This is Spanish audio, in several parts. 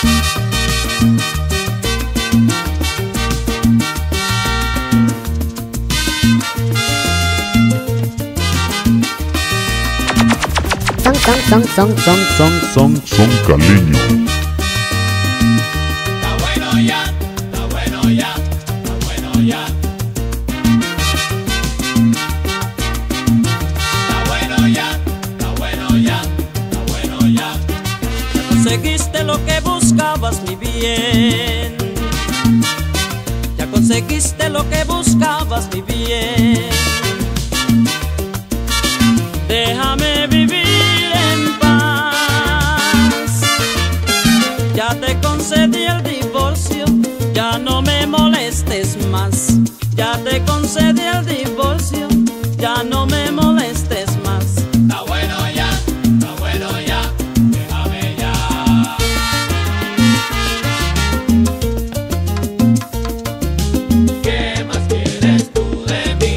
Son caleño. Está bueno ya, está bueno ya, está bueno ya. Está bueno ya, está bueno ya, está bueno ya. Ya conseguiste lo que buscabas, mi bien. Ya conseguiste lo que buscabas, mi bien. Déjame vivir en paz. Ya te concedí el divorcio, ya no me molestes más. Ya te concedí el divorcio, ya no me molestes más. Está bueno ya, déjame ya. ¿Qué más quieres tú de mí?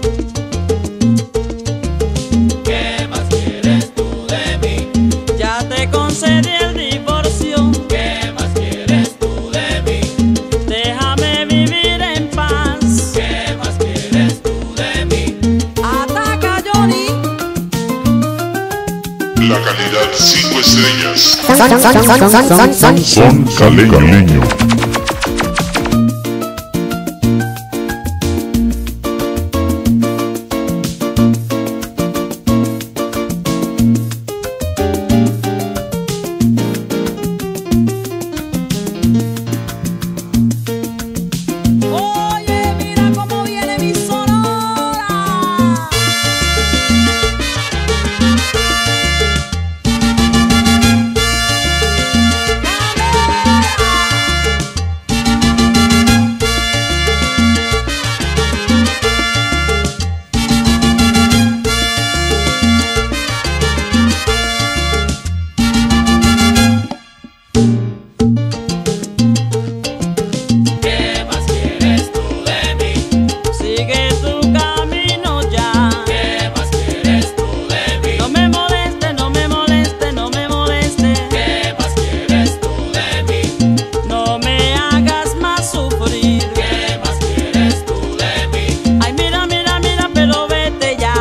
¿Qué más quieres tú de mí? Ya te concedí el divorcio, ¿Qué más quieres tú de mí? déjame vivir en paz. ¿Qué más quieres tú de mí? Ataca, Johnny. La calidad 5 estrellas. Son Son caleño. Oye, mira cómo viene mi sonora. ¿Qué más quieres tú de mí? Sigue tu camino ya. ¿Qué más quieres tú de mí? No me moleste, no me moleste, no me moleste. ¿Qué más quieres tú de mí? No me hagas más sufrir. ¿Qué más quieres tú de mí? Ay, mira, mira, mira, pero vete ya.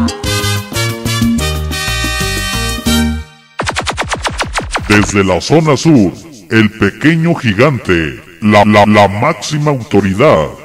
Desde la zona sur, el pequeño gigante, la máxima autoridad.